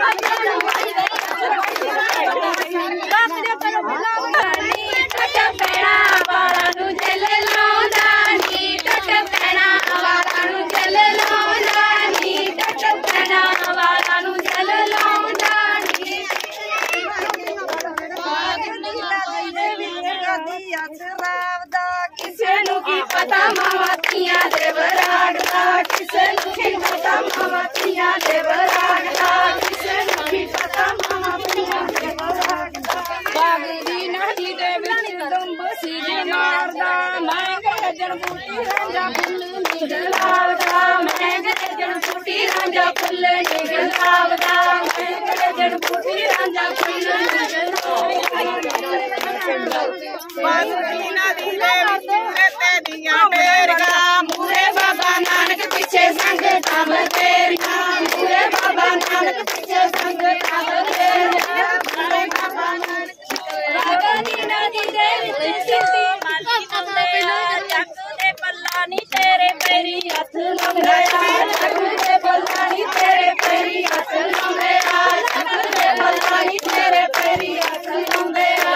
मूरे बाबा नानक पीछे संग काम तेरिया मूरे बाबा नानक पीछे संग काम तेरिया बाबा नानक नदी दे सिटी माली मंदया जग दे पल्लानी तेरे पैरी हथ लंघया जग दे पल्लानी तेरे पैरी हथ लंघया जग दे पल्लानी तेरे पैरी हथ लंघया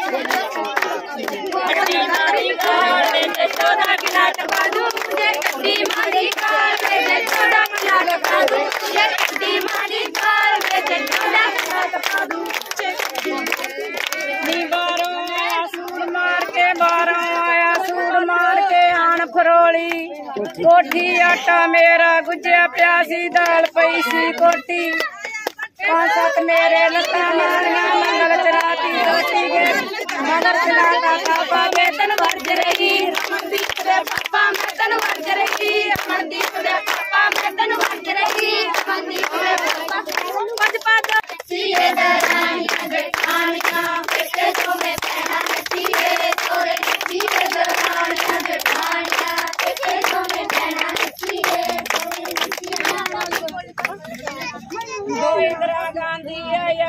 कट्टी मारी काले ते चोदा गिलाट बाजू मुझे कट्टी मारी काले ते चोदा गिलाट बाजू मुझे कट्टी मारी काले ते चोदा गिलाट बाजू नी बारों आया सूर मार के आन फरोली कोठी आटा मेरा गुज्या प्यासी दाल पई सी कोटी 5-7 मेरे लता मारिया मंगल चराती रोटी के मदर चलाता पापा वेतन वर्ज रही रमनदीप दे पापा वेतन वर्ज रही रमनदीप दे पापा वेतन वर्ज रही रमनदीप दे पापा पद सीए दरानिया जेठानिया बेटे जो में पहना नसीए तोरे सीए दरानिया जेठानिया बेटे जो में पहना नसीए इंदिरा गांधी आया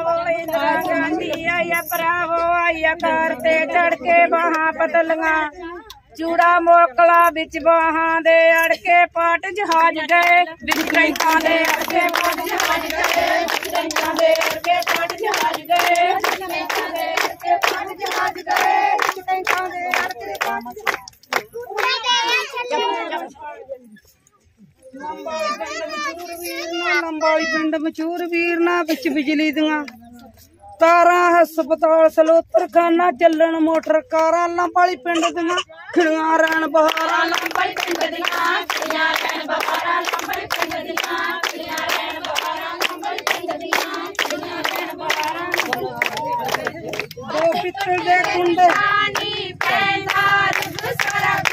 भरावो आया करते चढ़ के बाहां पतलियां चूड़ा मोकला बिच बाहां दे अड़के पाट जहाज गए बिजरैया दे अड़के पाट जहाज गए बिजरैया दे अड़के पाट जहाज गए बिजरैया दे अड़के पाट जहाज गए बिजरैया दे अड़के पाट लंबाली पिंड मचूर वीरना बिच बिजली दियां तारा हस्पताल सलोतर खाना चलन मोटर कारा लंबाली पिंड दियां खिड़ियां रैन बहारा लंबाली पिंड दियां खिड़ियां रैन बहारा लंबाली पिंड दियां खिड़ियां रैन बहारा लंबाली पिंड दियां खिड़ियां रैन बहारा दो पित्तल दे कुंडे पानी पैंदा रब सारा